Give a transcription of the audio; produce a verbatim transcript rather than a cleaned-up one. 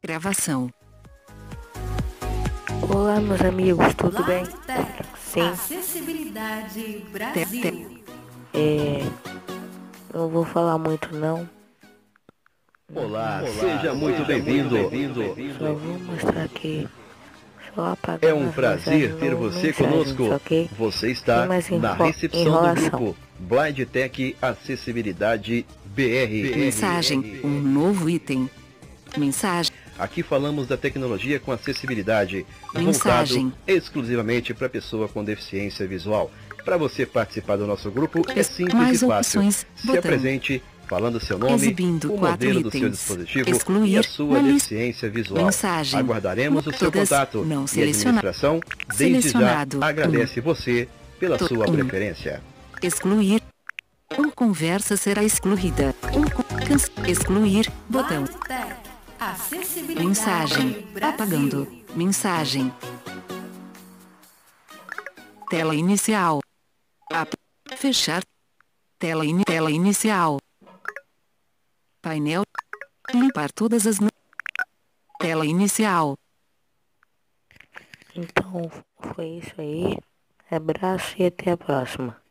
Gravação. Olá, meus amigos, tudo bem? Sim. Acessibilidade Brasil. É, não vou falar muito não. Olá, seja muito bem-vindo. Só vou mostrar aqui. Só apagar É um as prazer mensagens ter no você mensagens, conosco. ok? Você está Sem mais na enro- recepção do enrolação. grupo Blind Tech Acessibilidade B R. Mensagem. Um novo item. Mensagem. Aqui falamos da tecnologia com acessibilidade, Mensagem. voltado exclusivamente para pessoa com deficiência visual. Para você participar do nosso grupo é Es- simples mais e fácil. opções, Se botão. apresente falando seu nome, Exibindo o quatro modelo do seu itens. dispositivo e Excluir a sua na lista. deficiência visual. Mensagem. Aguardaremos o seu Todas contato não e a seleciona- administração desde já Selecionado. agradece você pela To- sua um. preferência. Excluir. Um conversa será excluída. Um co- can- excluir. Botão. Blind Tech. Acessibilidade Mensagem. Brasil. Apagando. Mensagem. Tela inicial. Ap- Fechar. Tela, ini- tela inicial. Painel. Limpar todas as. no- Tela inicial. Então, foi isso aí. Abraço e até a próxima.